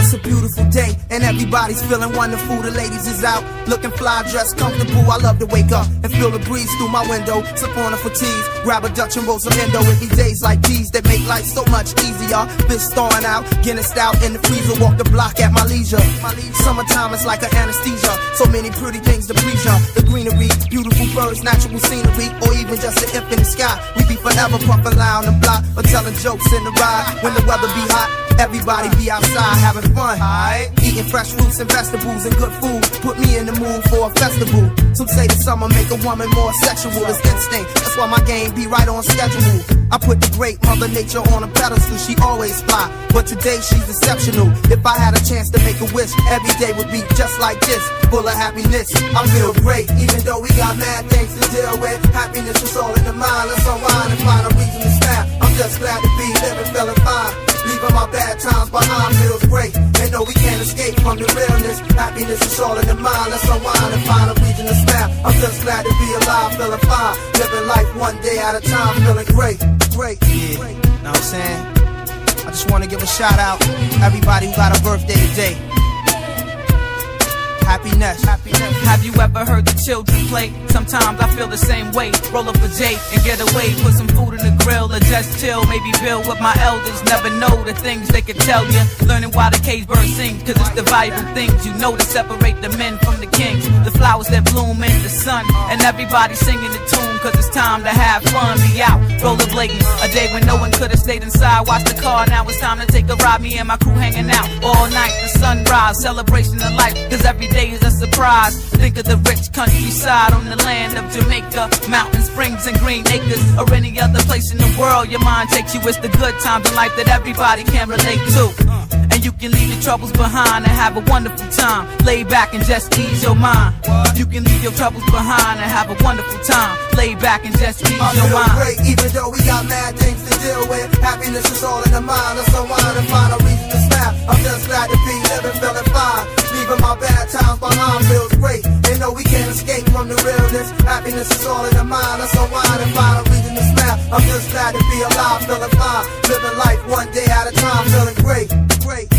It's a beautiful day, and everybody's feeling wonderful. The ladies is out, looking fly, dressed comfortable. I love to wake up and feel the breeze through my window. Sip on a fatigues, grab a Dutch and roll some Indo. It be days like these that make life so much easier. Fists thawing out, Guinness out in the freezer. Walk the block at my leisure. Summertime is like an anesthesia. So many pretty things to please ya. The greenery, beautiful birds, natural scenery, or even just the infinite sky. We be forever puffing loud on the block or telling jokes in the ride. When the weather be hot, everybody be outside having fun. Eating fresh fruits and vegetables and good food put me in the mood for a festival. Some say the summer make a woman more sexual. It's instinct, that's why my game be right on schedule. I put the great Mother Nature on a pedestal. She always fly, but today she's exceptional. If I had a chance to make a wish, every day would be just like this, full of happiness. I feel great, even though we got mad things to deal with. Happiness is all in the mind. Let's unwind and find a reason to smile. I'm just glad to be living, feeling fine. Leaving my bad times behind feels great. And no, we can't escape from the realness. Happiness is all in the mind. Let's unwind and find a reason to smile. I'm just glad to be alive, feeling fine. Living life one day at a time, feeling great. Yeah, know what I'm saying? I just want to give a shout out everybody who got a birthday today. Happiness. Have you ever heard the children play? Sometimes I feel the same way. Roll up a J and get away. Put some food in the grill or just chill. Maybe build with my elders. Never know the things they could tell you. Learning why the cage bird sings, cause it's the valuable things you know to separate the men from the kings. The flowers that bloom in the sun, and everybody singing the tune, cause it's time to have fun. Be out, rollerblading. A day when no one could have stayed inside. Watch the car, now it's time to take a ride. Me and my crew hanging out all night. The sunrise, celebration of life, cause every day is a surprise. Think of the rich countryside on the land of Jamaica. Mountain springs and green acres, or any other place in the world your mind takes you. It's the good times in life that everybody can relate to. And you can leave your troubles behind and have a wonderful time. Lay back and just ease your mind. You can leave your troubles behind and have a wonderful time. Lay back and just ease your mind. Great, even though we got mad things to deal with. Happiness is all in the mind. Let's unwind and find a reason to smile. I'm just glad to be living, feeling fine. Leaving my bad times behind feels great. And no, we can't escape from the realness. Happiness is all in the mind. Let's unwind and find a reason to smile. I'm just glad to be alive, feeling fine. Living life one day at a time, feeling great.